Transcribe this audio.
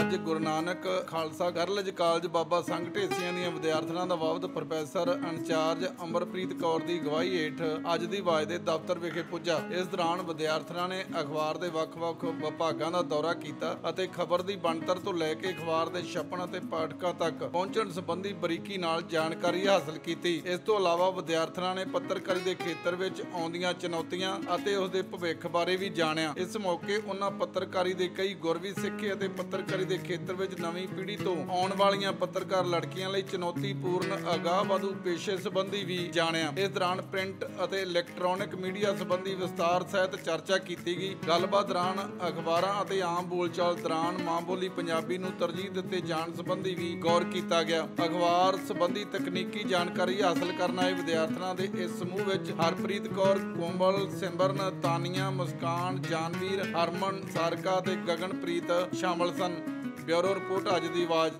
अज गुरु नानक खालसा गर्लज कालज बाबा संघ ढेसियां दीआं विद्यार्थिनां दा वफद प्रोफैसर इंचार्ज अमरप्रीत कौर की अगवाई हेठ अज दी वाज दे दफ्तर विखे पुज्जा। इस दौरान विद्यार्थिनां ने अखबार के ਵੱਖ-ਵੱਖ विभागां दा दौरा कीता ਅਤੇ खबर की ਬਣਤਰ ਤੋਂ ਲੈ ਕੇ अखबार के छपण ਅਤੇ पाठਕਾਂ तक पहुंचण संबंधी बरीकी नाल जानकारी हासिल की। इस ਤੋਂ ਇਲਾਵਾ विद्यार्थिनां ने पत्रकारी के खेत्र ਵਿੱਚ ਆਉਂਦੀਆਂ चुनौतियां ਅਤੇ ਉਸ ਦੇ ਭਵਿੱਖ ਬਾਰੇ ਵੀ ਜਾਣਿਆ। इस मौके उन्हां पत्रकारी के कई गुर भी सिखे ਅਤੇ पत्रकारी के खेत्र में नवीं पीढ़ी तो आने वालियां पत्रकार लड़कियां लई चुनौतीपूर्ण अगाह-ਵਧੂ पेशे संबंधी भी जाणिया। इस दौरान प्रिंट और इलैक्ट्रॉनिक मीडिया संबंधी विस्तार सहित चर्चा की गई। गलबात दौरान अखबारां और आम बोलचाल दौरान मां बोली पंजाबी नूं तरजीह दिते जाण संबंधी भी गौर किया गया। अखबार संबंधी तकनीकी जानकारी हासिल करन आए विद्यार्थियों के इस समूह में हरप्रीत कौर, कोमल, सिमरन, तानिया, मुस्कान, जानवीर, हरमन, सारका ते गगनप्रीत शामिल सन। ब्यूरो रिपोर्ट अज दी आवाज़।